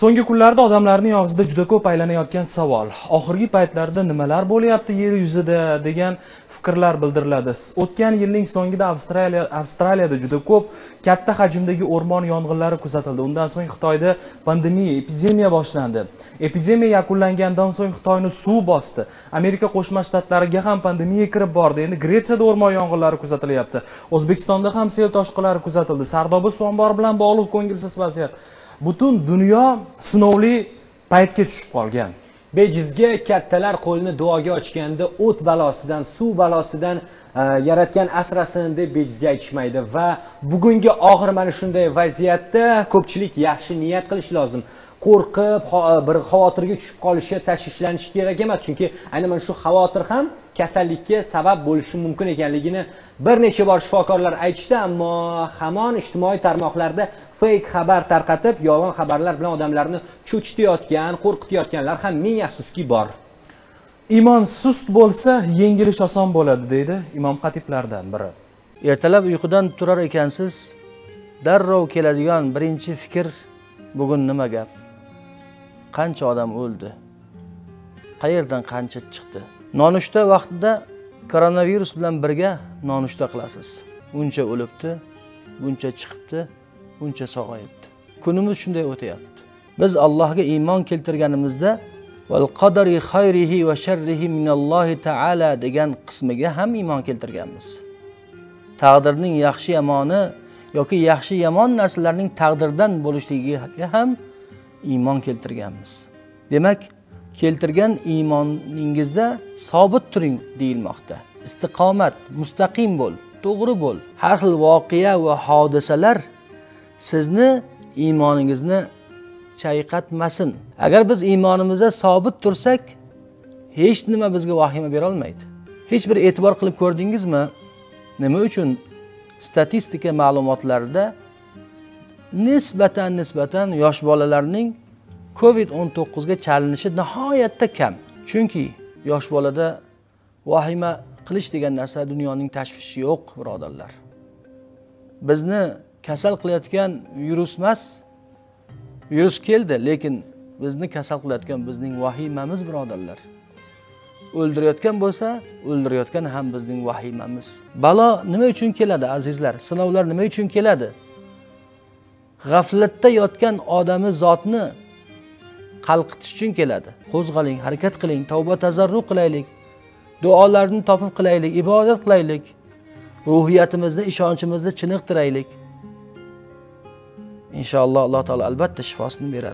So'nggi kunlarda odamlarning og'zida juda ko'p aylanayotgan savol. Oxirgi paytlarda nimalar bo'lyapti yer yuzida degan fikrlar bildiriladi. O'tgan yilning so'ngida Avstraliyada juda ko'p katta hajmdagi o'rmon yong'inlari kuzatildi. Undan so'ng Xitoyda epidemiya boshlandi. Epidemiya yakunlangandan so'ng Xitoyni suv bosdi. Amerika Qo'shma Shtatlariga ham pandemiya kirib bordi. Endi Gretsiyada o'rmon yong'inlari kuzatilyapti. O'zbekistonda ham sel toshqinlari kuzatildi. Sardoba suv ombori bilan bog'liq ko'ngilsiz vaziyat. Butun dunyo sinovli paytga tushib qolgan. Bejizga kattalar qo'lni duoga ochganda o't balosidan, suv balosidan yaratgan asrasin deb bejizga aytishmaydi va bugungi og'ir mana shunday vaziyatda ko'pchilik yaxshi niyat qilish lozim. Qo'rqib, bir xavotirga tushib qolishi, tashvishlanishi kerak emas, chunki aynan mana shu xavotir ham kasallikka sabab bo'lishi mumkin ekanligini bir necha bor shifokorlar aytishdi, ammo hamon ijtimoiy tarmoqlarda fake xabar tarqatib, yolg'on xabarlar bilan odamlarni cho'chitayotgan, qo'rqitayotganlar ham ming afsuski bor. Iymon sust bo'lsa, yengilish oson bo'ladi, deydi imom xatiblardan biri. Ertalab uyqudan turar ekansiz, darrov keladigan birinchi fikr bugun nima gap? Qancha odam o'ldi? Qayerdan qancha chiqdi? Nonushta vaqtida koronavirus bilan birga nonushta qilasiz. Buncha o'libdi, buncha chiqibdi, buncha sog'ayibdi. Kunimiz shunday o'tayapti. Biz Allohga iymon keltirganimizda val qadari xayrihi va sharrihi minallohi taala degan qismiga ham iymon keltirganmiz. Taqdirning yaxshi yomoni yoki yaxshi yomon narsalarning taqdirdan bo'lishligiga ham iymon keltirganmiz. Demak, keltirgan iymoningizda sobit turing deyilmoqda. Istiqomat, mustaqim bo'l, to'g'ri bo'l. Har xil voqea va hodisalar sizni iymoningizni chayqatmasin. Agar biz iymonimizda sobit tursak, hech nima bizga vahima bera olmaydi. Hech bir e'tibor qilib ko'rdingizmi? Nima uchun statistika ma'lumotlarida nisbatan yosh bolalarning COVID-19 ga chalinishi nihoyatda kam. Chunki yosh bolada vahima qilish degan narsa dunyoning tashvishi yo'q, birodarlar. Bizni kasal qilayotgan virus emas, virus keldi, lekin bizni kasal qilayotgan bizning vahimamiz, birodarlar. O'ldirayotgan bo'lsa, o'ldirayotgan ham bizning vahimamiz. Balo nima uchun keladi, azizlar? Sinovlar nima uchun keladi? G'aflatda yotgan odami zotni qalqitish uchun keladi. Qo'zg'aling, harakat qiling, tavba tazarru qilaylik, duolarni topib qilaylik, ibodat qilaylik, ruhiyatimizni, ishonchimizni chiniqtiraylik. Inshaalloh Alloh taolo albatta shifosini beradi.